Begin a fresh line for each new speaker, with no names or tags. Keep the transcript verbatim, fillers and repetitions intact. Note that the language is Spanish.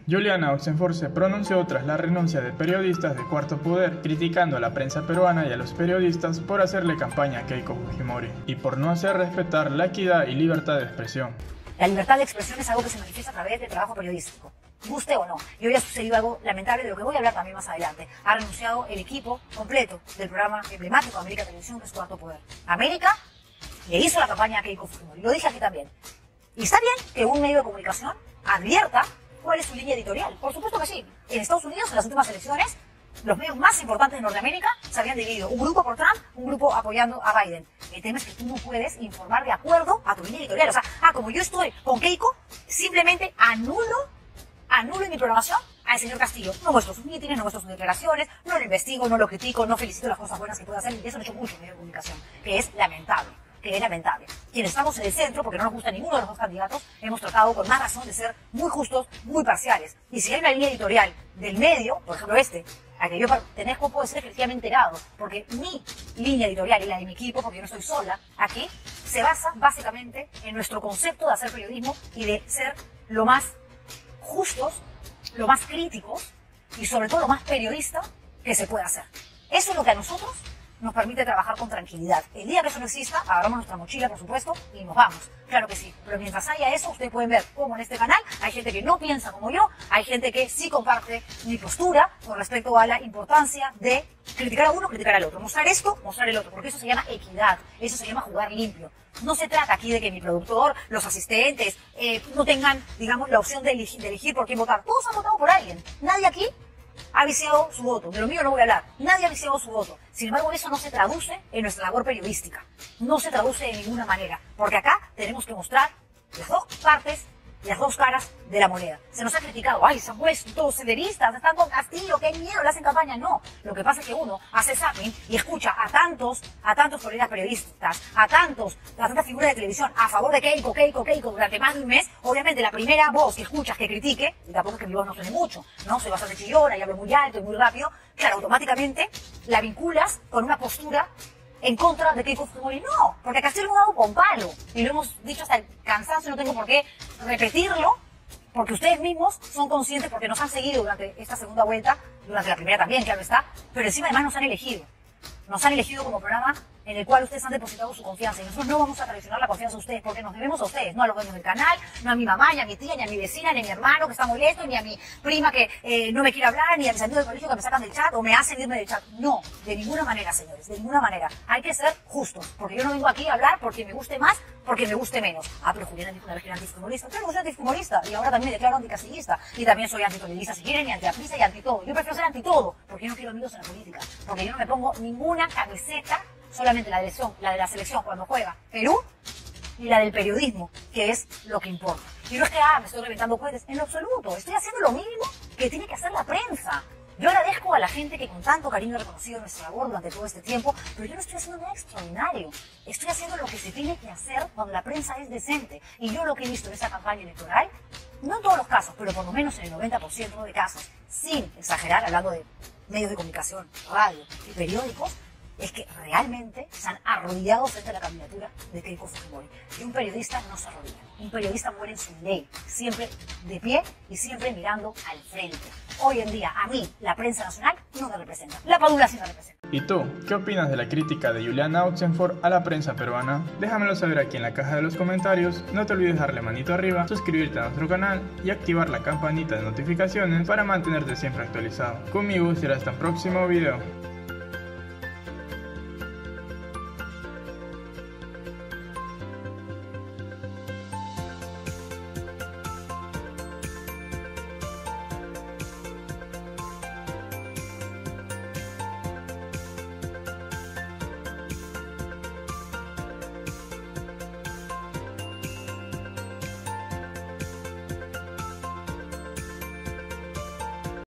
Juliana Oxenford se pronunció tras la renuncia de periodistas de Cuarto Poder, criticando a la prensa peruana y a los periodistas por hacerle campaña a Keiko Fujimori y por no hacer respetar la equidad y libertad de expresión.
La libertad de expresión es algo que se manifiesta a través del trabajo periodístico, guste o no. Y hoy ha sucedido algo lamentable de lo que voy a hablar también más adelante. Ha renunciado el equipo completo del programa emblemático de América Televisión, que es Cuarto Poder. América le hizo la campaña a Keiko Fujimori, lo dije aquí también. Y está bien que un medio de comunicación advierta cuál es su línea editorial. Por supuesto que sí. En Estados Unidos, en las últimas elecciones, los medios más importantes de Norteamérica se habían dividido. Un grupo por Trump, un grupo apoyando a Biden. El tema es que tú no puedes informar de acuerdo a tu línea editorial. O sea, ah, como yo estoy con Keiko, simplemente anulo, anulo en mi programación al señor Castillo. No muestro sus mítines, no muestro sus declaraciones, no lo investigo, no lo critico, no felicito las cosas buenas que puede hacer. Y eso lo he hecho mucho en medios de comunicación, que es lamentable. que es lamentable. Quienes estamos en el centro, porque no nos gusta ninguno de los dos candidatos, hemos tratado con más razón de ser muy justos, muy parciales. Y si hay una línea editorial del medio, por ejemplo este, a que yo pertenezco, puedo ser efectivamente enterado, porque mi línea editorial y la de mi equipo, porque yo no estoy sola aquí, se basa básicamente en nuestro concepto de hacer periodismo y de ser lo más justos, lo más críticos y sobre todo lo más periodista que se pueda hacer. Eso es lo que a nosotros nos permite trabajar con tranquilidad. El día que eso no exista, agarramos nuestra mochila, por supuesto, y nos vamos. Claro que sí. Pero mientras haya eso, ustedes pueden ver cómo en este canal hay gente que no piensa como yo, hay gente que sí comparte mi postura con respecto a la importancia de criticar a uno, criticar al otro. Mostrar esto, mostrar el otro. Porque eso se llama equidad. Eso se llama jugar limpio. No se trata aquí de que mi productor, los asistentes, eh, no tengan, digamos, la opción de elegir, de elegir por quién votar. Todos han votado por alguien. Nadie aquí ha viciado su voto. De lo mío no voy a hablar. Nadie ha viciado su voto. Sin embargo, eso no se traduce en nuestra labor periodística. No se traduce de ninguna manera. Porque acá tenemos que mostrar las dos partes, las dos caras de la moneda. Se nos ha criticado, ay, se han puesto senderistas, están con Castillo, qué miedo, le hacen campaña. No, lo que pasa es que uno hace zapping y escucha a tantos, a tantos colegas periodistas, a tantos, a tantas figuras de televisión a favor de Keiko, Keiko, Keiko durante más de un mes. Obviamente la primera voz que escuchas que critique, y tampoco es que mi voz no suene mucho, ¿no? Soy bastante chillona y hablo muy alto y muy rápido, claro, automáticamente la vinculas con una postura en contra de Keiko Fujimori. No, porque a Castillo lo hemos dado con palo. Y lo hemos dicho hasta el cansancio, no tengo por qué repetirlo, porque ustedes mismos son conscientes, porque nos han seguido durante esta segunda vuelta, durante la primera también, claro está, pero encima además nos han elegido. Nos han elegido como programa en el cual ustedes han depositado su confianza. Y nosotros no vamos a traicionar la confianza de ustedes, porque nos debemos a ustedes, no a los dueños del canal, no a mi mamá, ni a mi tía, ni a mi vecina, ni a mi hermano que está molesto, ni a mi prima que eh, no me quiere hablar, ni a mis amigos del colegio que me sacan del chat o me hacen irme del chat. No, de ninguna manera, señores, de ninguna manera. Hay que ser justos, porque yo no vengo aquí a hablar porque me guste más, porque me guste menos. Ah, pero Juliana dijo una vez que era antifumorista. Claro, soy antifumorista y ahora también me declaro anticastillista. Y también soy anticolonista, si quieren, y antiaprisa y anti todo. Yo prefiero ser anti todo, porque yo no quiero amigos en la política, porque yo no me pongo ninguna camiseta, solamente la de, elección, la de la selección cuando juega Perú y la del periodismo, que es lo que importa. Y no es que, ah, me estoy reventando cohetes, en lo absoluto. Estoy haciendo lo mínimo que tiene que hacer la prensa. Yo agradezco a la gente que con tanto cariño ha reconocido nuestra labor durante todo este tiempo, pero yo no estoy haciendo nada extraordinario. Estoy haciendo lo que se tiene que hacer cuando la prensa es decente. Y yo lo que he visto en esa campaña electoral, no en todos los casos, pero por lo menos en el noventa por ciento de casos, sin exagerar, hablando de medios de comunicación, radio y periódicos, es que realmente se han arrodillado frente a la candidatura de Keiko Fujimori. Y un periodista no se arrodilla. Un periodista muere en su ley, siempre de pie y siempre mirando al frente. Hoy en día, a mí, la prensa nacional no me representa. La Padula sí me representa.
¿Y tú? ¿Qué opinas de la crítica de Juliana Oxenford a la prensa peruana? Déjamelo saber aquí en la caja de los comentarios. No te olvides darle manito arriba, suscribirte a nuestro canal y activar la campanita de notificaciones para mantenerte siempre actualizado. Conmigo será hasta el próximo video.